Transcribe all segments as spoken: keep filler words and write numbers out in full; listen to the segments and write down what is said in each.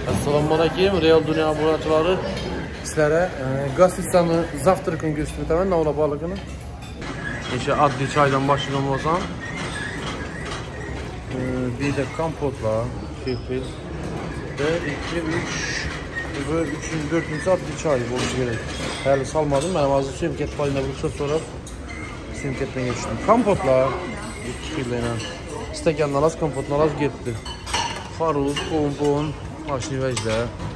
Assalamu alaykum. Real Dünya Laboratuvarı sizlere e, gaz sistemi zavtrakını göstereceğim. Ne ola balıkını? İşte adli çaydan başlayalım o zaman. E, bir de kampotla, fil ve iki, üç, ve üçüncü, dördüncü adli çay olması gerek. Hali salmadım. Ben azı sümket payına vursa sonra sümketten geçtim. Kampotla, üç kirleyle. İsteken nalaz kampot nalaz gitti. Faruz, pompon, maşini vecde.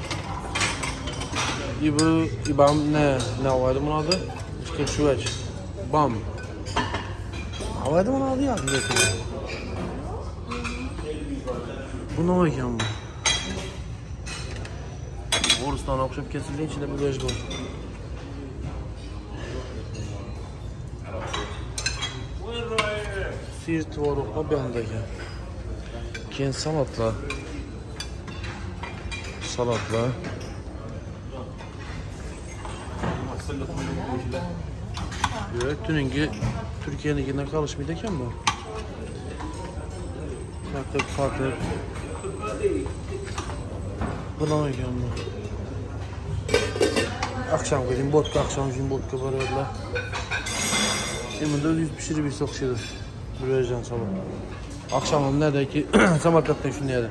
İbu, ibam ne? Ne vardı bunun adı? İşte şu vec. Bam. Ne vardı bunun adı ya? Bu ne olacağım bu? Orus'tan akşam kesildiği içinde bir vec bu. Siirt varokla bir andaki. Keyin salatla. Salatla. Evet, tününki Türkiye'ninkinden karışmıydı ki bu. Farklı farklı. Bu ne olacak bu? Akşam gideyim vodka, akşam için vodka var öyle. Şimdi de yüz pişirip bir sokşudur. Buraya sabah. Akşamım nerede ki Samarkand'da şunu yedim.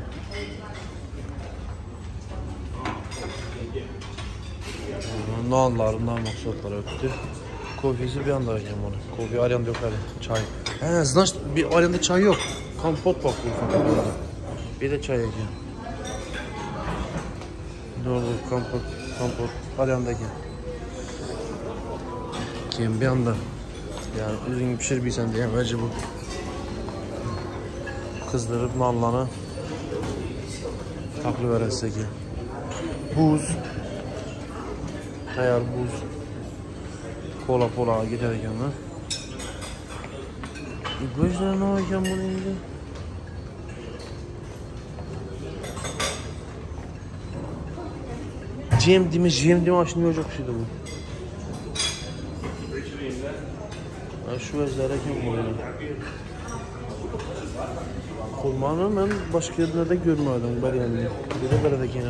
Noğanlar, noğan maksatlar öptü. Kofisi bir anda arayacağım onu. Kofi arayanda yok hadi. Çay. He, znaş bir arayanda çay yok. Kampot bak bu. Bir de çay yiyeceğim. Ne olur kampot, kampot arayandaki. Kim bir anda. Yani üzgün pişir bilsen diye bence bu. Kızdırıp nallanı taklı verese ki. Buz. Eğer buz. Kola kola giderken ha. Gözler ne olacağım bunu indi? Cem değil mi? Cem değil mi? Şimdi olacak bir şeydi bu. Ha, şu gözlere kim koyuyor? Kurmanı ben başka yerlerde görmedim ben yani. Bir de böyle de gene.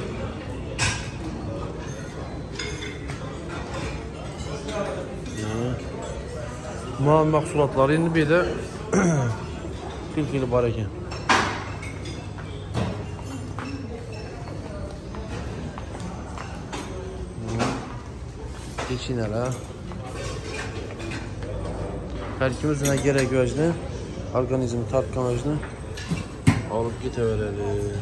Muhan mahsulatları indi bir de filfili var ekan. Keçineler. Her kimizin gerek gözünü, organizmi tatkan özünü alıp gidevereli.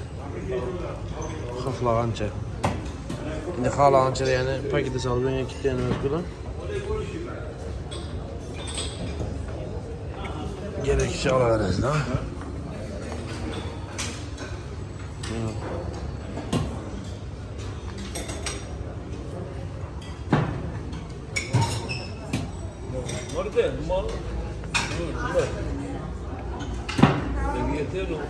Haflağanca. Şimdi halağanca yani paketi salıp önce kilitleyenimiz burada. Gerekçe alıveririz ha. Nerede? Mal. Dur, dur. Yeter o.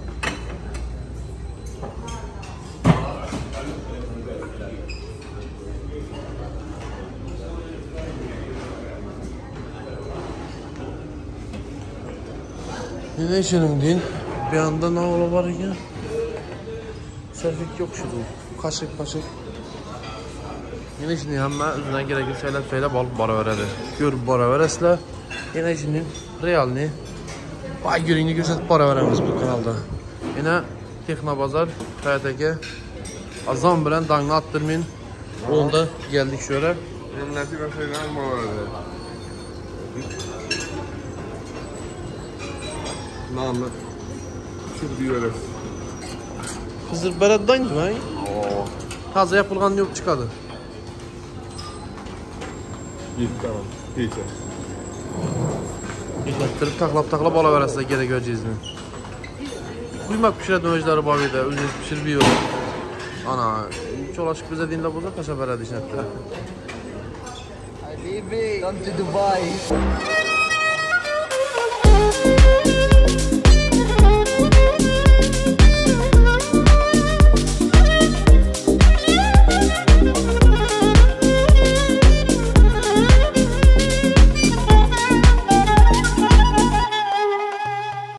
Ne içelim deyin? Bir anda ne ola var ya? Serfik yok şu bu. Kaşık kaşık. Yine şimdi hemen üzerine gerekli şeyler söyle balık bara veredi. Görüp bara veresler. Yine şimdi realini vay görünü gösterip bara veremiz bu kanalda. Yine Texnobazar K T K azam bilen dangla attırmayın. Onda geldik şöyle. Nasip şeyler mi vardı? Namı çok diyorlar. Hızır beredden gibi ha? Taze yapılgan yok çıkadı. İyi tamam. İyi. İşlettirip taklap taklap alaverəsində gerek göreceğiz mi? Kuymak pişirə dönəcləri var idi, özünüz pişir bir yol. Ana, çolaşık bize dinle boza kaşa verədi işlettirə. Habibi, come to Dubai.